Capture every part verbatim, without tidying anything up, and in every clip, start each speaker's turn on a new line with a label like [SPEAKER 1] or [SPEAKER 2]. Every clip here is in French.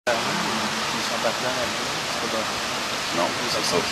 [SPEAKER 1] Ils sont partis dans l'avion, c'est pas bon.
[SPEAKER 2] Non, c'est ça.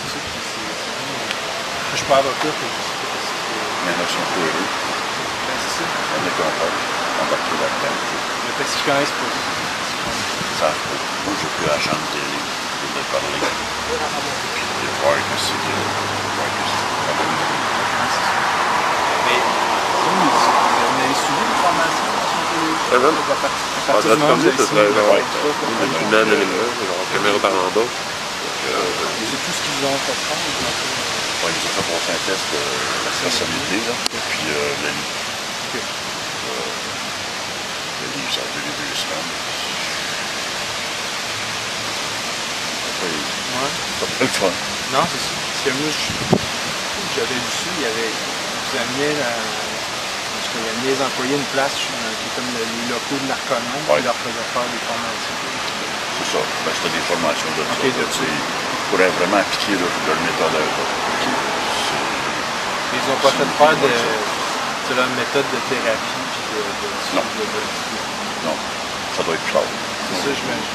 [SPEAKER 1] Je suis pas avocat, je sais pas si c'est...
[SPEAKER 2] Il y en a qui sont heureux.
[SPEAKER 1] Ben, c'est ça.
[SPEAKER 2] Il y en a qui ont peur d'embarquer là-dedans.
[SPEAKER 1] Mais peut-être qu'ils connaissent pas ça.
[SPEAKER 2] Ils savent pas. Moi, j'ai pu à la chambre télé de parler. Puis de voir que c'est que... de voir que c'est pas bon.
[SPEAKER 1] Mais, vous, vous avez suivi une formation dans son télévision?
[SPEAKER 3] Ah non.
[SPEAKER 1] À partir du moment où vous avez signé, vous avez tout ça.
[SPEAKER 3] Une humaine anonyme, genre caméra par en bas.
[SPEAKER 1] C'est tout ce qu'ils ont fait faire?
[SPEAKER 2] Ouais, ils ont fait passer un test de la personnalité, là. Puis euh, la nuit.
[SPEAKER 1] Okay.
[SPEAKER 2] Euh, la nuit, ça a duré deux semaines. Après,
[SPEAKER 1] Ouais.
[SPEAKER 2] c'est pas le fun.
[SPEAKER 1] Non, c'est ça. Parce que moi, j'avais vu ça, il y avait... Vous ameniez la... Parce qu'il y a les employés une place qui est comme les locaux de Narconon,
[SPEAKER 2] Ouais.
[SPEAKER 1] qui leur faisaient faire des formations.
[SPEAKER 2] C'est ça. Ben, c'était des formations de
[SPEAKER 1] Okay,
[SPEAKER 2] ça.
[SPEAKER 1] de ça.
[SPEAKER 2] Ils pourraient vraiment appliquer leur, leur méthode à eux.
[SPEAKER 1] Okay. Ils n'ont pas fait faire de... C'est leur méthode de thérapie puis de... de,
[SPEAKER 2] Non.
[SPEAKER 1] de, de, de...
[SPEAKER 2] Non, ça doit être clair.
[SPEAKER 1] C'est ça, j'imagine.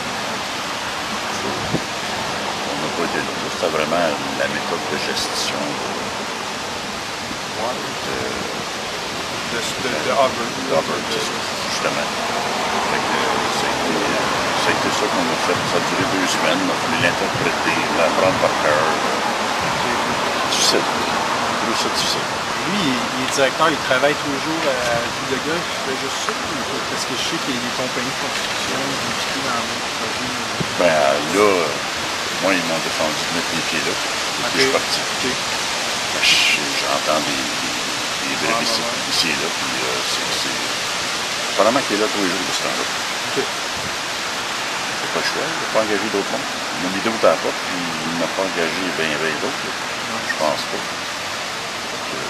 [SPEAKER 2] On n'a pas été là. C'était vraiment la méthode de gestion de...
[SPEAKER 1] Ouais.
[SPEAKER 2] de
[SPEAKER 1] De, de, de Hubbard.
[SPEAKER 2] Hubbard, justement. Fait que, ça, a été, ça a été ça qu'on a fait. Ça a duré deux semaines. On a fallu l'interpréter, l'apprendre par cœur. Difficile. Plus ça, difficile.
[SPEAKER 1] Lui, il, il est directeur, il travaille toujours à Ville de Golf, il fait juste ça, parce que je sais qu'il y a des compagnies de construction impliquées dans le projet.
[SPEAKER 2] Ben là, moi, ils m'ont défendu de mettre les pieds là. Et
[SPEAKER 1] Okay.
[SPEAKER 2] puis je suis parti.
[SPEAKER 1] Okay.
[SPEAKER 2] Ben, j'entends des, des, des bribes
[SPEAKER 1] Ah,
[SPEAKER 2] ici,
[SPEAKER 1] ben ouais.
[SPEAKER 2] ici et là. Puis euh, c'est... Apparemment qu'il est là tous les jours de ce temps-là.
[SPEAKER 1] OK.
[SPEAKER 2] C'est pas le choix. Il n'a pas engagé d'autres monde. Il m'a mis deux à la porte, puis il n'a pas engagé bien, bien d'autres. Je pense pas. Donc, euh,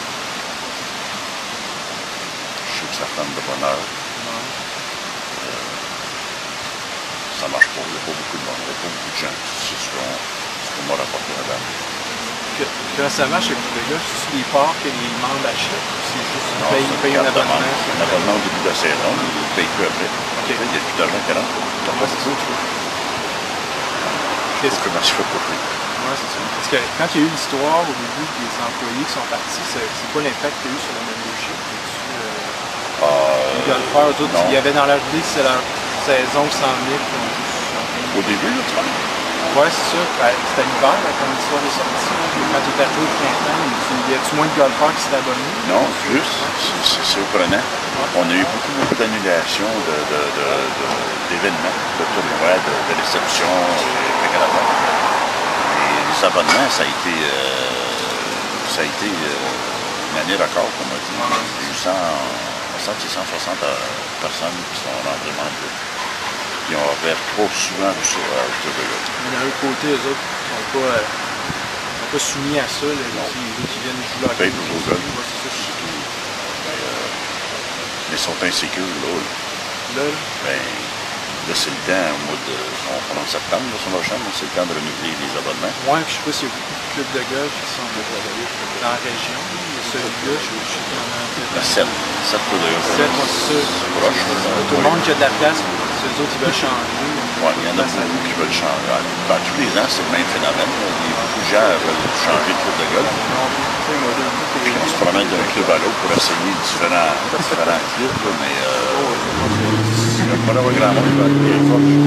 [SPEAKER 2] je sais que ça femme de bonheur.
[SPEAKER 1] Ouais.
[SPEAKER 2] Euh, ça marche pas. Il n'y a pas beaucoup de monde. Il n'y a pas beaucoup de gens. C'est ce qu'on ce qu'on m'a rapporté là-bas.
[SPEAKER 1] Que- Comment ça marche avec Ville de Golf? C'est des parts que les membres achètent ou c'est juste
[SPEAKER 2] Non,
[SPEAKER 1] qu'ils payent,
[SPEAKER 2] c'est
[SPEAKER 1] ils payent un
[SPEAKER 2] une carte de
[SPEAKER 1] abonnement?
[SPEAKER 2] membre.
[SPEAKER 1] c'est
[SPEAKER 2] Un abonnement au début de la saison, il ne paye plus après.
[SPEAKER 1] OK.
[SPEAKER 2] Il n'y a plus d'argent qui rentre. Tu n'as pas
[SPEAKER 1] Ouais,
[SPEAKER 2] beaucoup, tu vois.
[SPEAKER 1] Qu'est-ce
[SPEAKER 2] Comment tu fais pour payer?
[SPEAKER 1] Ouais, c'est ça. Parce que quand il y a eu l'histoire au début des employés qui sont partis, c'est c'est quoi l'impact qu'il y a eu sur la membership? Euh,
[SPEAKER 2] Euh,
[SPEAKER 1] les golfeurs, eux autres,
[SPEAKER 2] non.
[SPEAKER 1] il y avait dans leur idée que c'est leur saison qui s'en venait, puis on juste...
[SPEAKER 2] Au début, là, tu vois.
[SPEAKER 1] Ouais, c'est ça. Ben, c'était l'hiver, là, quand l'histoire est sortie. Là. Quand tu es arrivé au printemps, y a-tu moins de golfeurs qui s'étaient abonnés?
[SPEAKER 2] Non, plus, c'est surprenant. On a eu beaucoup, beaucoup d'annulations de, de, de, de, d'événements, de tournois, de, de réceptions, et les abonnements, ça a été, euh, ça a été euh, une année record, comme on dit. Il y a eu cent, cent soixante personnes qui sont rentrées membres. Qui ont ouvert trop souvent sur euh, le golf.
[SPEAKER 1] Mais d'un autre côté, eux autres ne sont pas, euh, sont pas soumis à ça. Là, les autres, ils viennent jouer leur
[SPEAKER 2] Ils payent toujours le golf.
[SPEAKER 1] Ouais, c'est ça.
[SPEAKER 2] C'est tout. Mais, euh, mais ils sont insécures, là.
[SPEAKER 1] Là, là,
[SPEAKER 2] Ben, là, c'est le temps, au mois de on prend en septembre, là, sur leur chambre, c'est le temps de renouveler les abonnements.
[SPEAKER 1] ouais, puis je sais pas s'il y a beaucoup de clubs de golf qui sont dans la région. Celui-là, je je sais qu'il y en a
[SPEAKER 2] Il y a sept. Sept pour de
[SPEAKER 1] sept, moi, c'est ça.
[SPEAKER 2] C'est proche.
[SPEAKER 1] Tout le monde qui a de la place, c'est eux autres qui veulent changer.
[SPEAKER 2] Oui, il y en a beaucoup qui veulent changer. Dans tous les ans, c'est le même phénomène. Là. Il y a beaucoup de gens qui veulent changer de club de golf. Puis on se promène d'un club à l'autre pour essayer différents, différents clubs, là, mais euh, il n'y a pas d'avoir grand monde qui va aller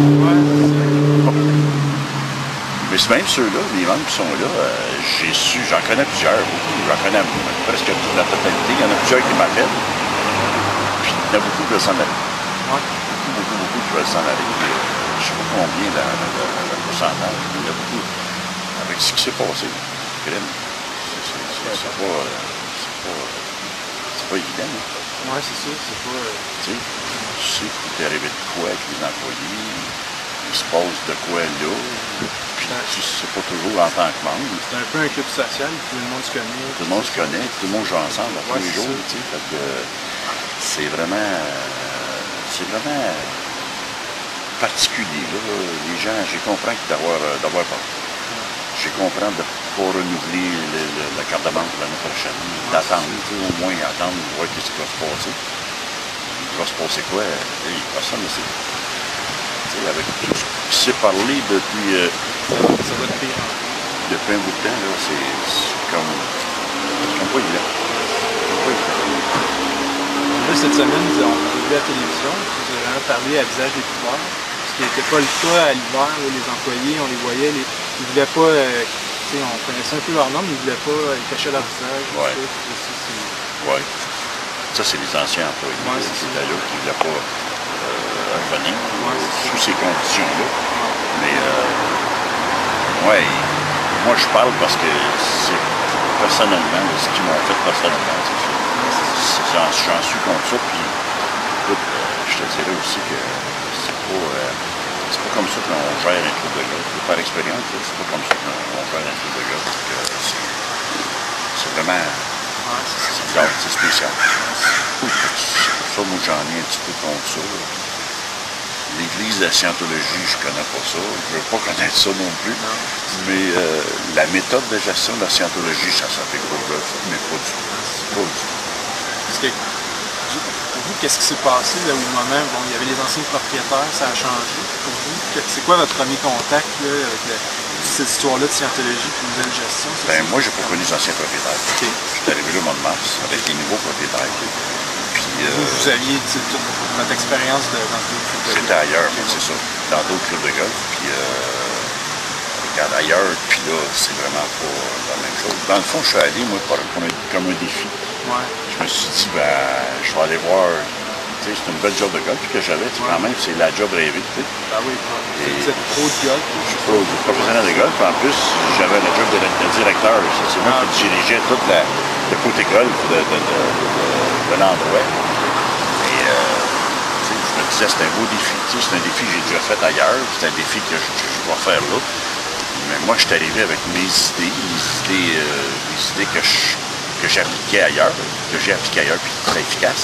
[SPEAKER 2] mais c'est même ceux-là, les membres qui sont là, euh, j'ai su, j'en connais plusieurs, beaucoup, j'en connais presque toute la totalité. Il y en a plusieurs qui m'appellent. Puis il y en a beaucoup qui veulent s'en aller.
[SPEAKER 1] Ouais.
[SPEAKER 2] Beaucoup, beaucoup, beaucoup qui veulent s'en aller. Puis, euh, je ne sais pas combien dans le pourcentage, mais il y en a beaucoup. Avec ce qui s'est passé, crime, c'est pas, euh, c'est pas, c'est pas évident. Hein.
[SPEAKER 1] Ouais, c'est ça, c'est pas... Euh...
[SPEAKER 2] Tu sais, tu sais qu'il t'est arrivé de quoi avec les employés, il se passe de quoi là, puis tu sais pas toujours en tant que membre.
[SPEAKER 1] C'est un peu un club social, tout le monde se connaît.
[SPEAKER 2] Tout le monde se connaît, tout le monde joue ensemble à tous
[SPEAKER 1] ouais,
[SPEAKER 2] les jours, tu sais, fait que c'est vraiment, c'est vraiment particulier, là. Les gens, j'ai compris d'avoir, d'avoir peur. J'ai compris de ne pas renouveler le, le, la carte de banque l'année prochaine, d'attendre, au moins attendre, voir ce qui va se passer. Il va se passer quoi? Hey, personne ne sait. Tu sais, avec tout ce qui s'est parlé depuis, euh,
[SPEAKER 1] Ça va être pire.
[SPEAKER 2] depuis un bout de temps, là, c'est comme, comme pas évident. Comme pas évident.
[SPEAKER 1] Là, cette semaine, on a vu à la télévision, vous avez vraiment parlé à visage découvert, ce qui n'était pas le cas à l'hiver, les employés, on les voyait, les, ils ne voulaient pas, euh, tu sais, on connaissait un peu leur nom, mais ils ne voulaient pas euh, cacher leur visage.
[SPEAKER 2] Ouais.
[SPEAKER 1] Tout ça, tout ça,
[SPEAKER 2] Ouais. Ça, c'est les anciens employés
[SPEAKER 1] Ouais,
[SPEAKER 2] qui
[SPEAKER 1] c'est
[SPEAKER 2] étaient là, qui ne voulaient pas euh, revenir
[SPEAKER 1] Ouais, c'est
[SPEAKER 2] sous ces conditions-là. Mais, euh, ouais, moi, je parle parce que c'est personnellement, ce qu'ils m'ont fait personnellement. J'en j'en suis contre ça, puis écoute, euh, je te dirais aussi que c'est pas, euh, c'est pas comme ça qu'on gère un truc de gars. Par expérience, c'est pas comme ça qu'on gère un truc de gars. C'est vraiment...
[SPEAKER 1] Ouais, c'est ça.
[SPEAKER 2] C'est c'est spécial. C'est pour ça, moi, j'en ai un petit peu contre ça. L'Église de la scientologie, je connais pas ça. Je veux pas connaître ça non plus.
[SPEAKER 1] Non.
[SPEAKER 2] Mais euh, la méthode de gestion de la scientologie, ça s'appelle gros bœuf, mais pas du tout. Pas du tout.
[SPEAKER 1] Parce que, pour vous, qu'est-ce qui s'est passé là, au moment, bon, il y avait les anciens propriétaires, ça a changé pour vous? C'est quoi votre premier contact là, avec la, cette histoire-là de scientologie et de nouvelle gestion?
[SPEAKER 2] Ben, moi, j'ai pas connu les anciens propriétaires.
[SPEAKER 1] Okay.
[SPEAKER 2] Je suis arrivé le mois de mars avec les nouveaux propriétaires. Puis, euh,
[SPEAKER 1] vous, vous aviez toute votre expérience de, dans d'autres clubs de golf?
[SPEAKER 2] J'étais ailleurs, moi, c'est ça. Dans d'autres clubs de golf. Puis, euh, regarde ailleurs, puis là, c'est vraiment pas la même chose. Dans le fond, je suis allé, moi, pour, pour un, comme un défi.
[SPEAKER 1] Ouais.
[SPEAKER 2] Je me suis dit, ben, je vais aller voir. Tu sais, c'est une belle job de golf que j'avais. Ouais. Quand même, c'est la job rêvée. Tu sais.
[SPEAKER 1] Ben oui, vous êtes pro de golf.
[SPEAKER 2] Je suis pro, professionnel de golf. En plus, j'avais le job de, de directeur. C'est moi ah, qui dirigeais tout la, le côté golf de, de, de, de, de l'endroit. Et euh, tu sais, je me disais, c'est un beau défi. Tu sais, c'est un défi que j'ai déjà fait ailleurs. C'est un défi que je, je dois faire là. Mais moi, je suis arrivé avec mes idées, mes idées, euh, mes idées que je que j'appliquais ailleurs, que j'ai appliqué ailleurs, puis très efficace.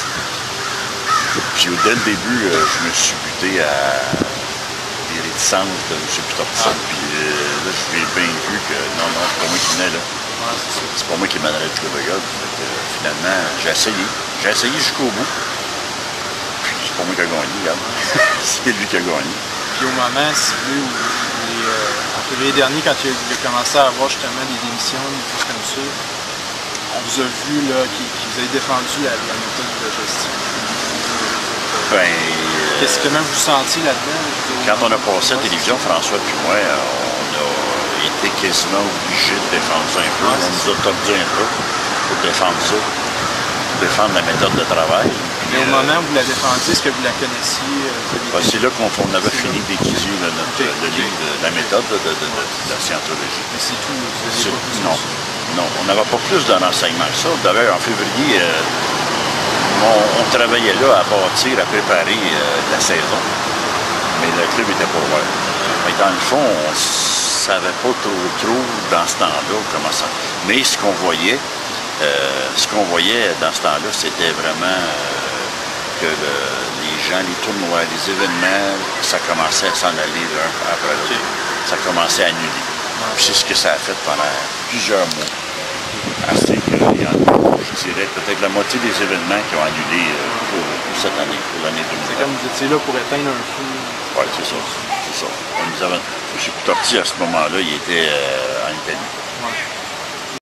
[SPEAKER 2] Puis dès le début, euh, je me suis buté à des réticences de M. Peterson, ah. Puis euh, là, je lui ai bien vu que non, non, c'est pas moi qui venais là. Ah, c'est pas moi qui mènerais le club de golf. Euh, finalement, j'ai essayé. J'ai essayé jusqu'au bout. Puis c'est pas moi qui a gagné, regarde. C'est lui qui a gagné.
[SPEAKER 1] Puis au moment, si vous voulez, où, euh, en février dernier, quand il a, il a commencé à avoir justement des démissions, des choses comme ça, on vous a vu là, qui, qui vous avez défendu la, la méthode de gestion.
[SPEAKER 2] Ben,
[SPEAKER 1] Qu'est-ce que même vous sentiez là-dedans?
[SPEAKER 2] Quand on a passé à la télévision, François et moi, on a été quasiment obligés de défendre ça un peu. Ouais, on nous a tordu un peu pour défendre ça, pour défendre la méthode de travail.
[SPEAKER 1] Mais au euh, moment où vous la défendiez, est-ce que vous la connaissiez?
[SPEAKER 2] Ben, c'est là qu'on on avait fini d'étudier le, okay. le livre de la méthode de, de, de, de, de la scientologie.
[SPEAKER 1] Mais c'est tout? Vous avez pas
[SPEAKER 2] non. Non, on n'avait pas plus de renseignements que ça. D'ailleurs, en février, euh, on, on travaillait là à bâtir, à préparer euh, la saison. Mais le club était pas ouvert. Mais dans le fond, on ne savait pas trop, trop dans ce temps-là comment ça. Mais ce qu'on voyait, euh, ce qu'on voyait dans ce temps-là, c'était vraiment euh, que le, les gens, les tournois, les événements, ça commençait à s'en aller l'un après l'autre. Ça commençait à annuler. Puis c'est ce que ça a fait pendant plusieurs mois. Assez que, je dirais, peut-être la moitié des événements qui ont annulé euh, pour, pour cette année, pour l'année deux mille.
[SPEAKER 1] C'est comme vous étiez là pour éteindre un feu.
[SPEAKER 2] Oui, c'est ça. C'est ça. On nous avait... M. Coutorti, à ce moment-là, il était euh, en Italie.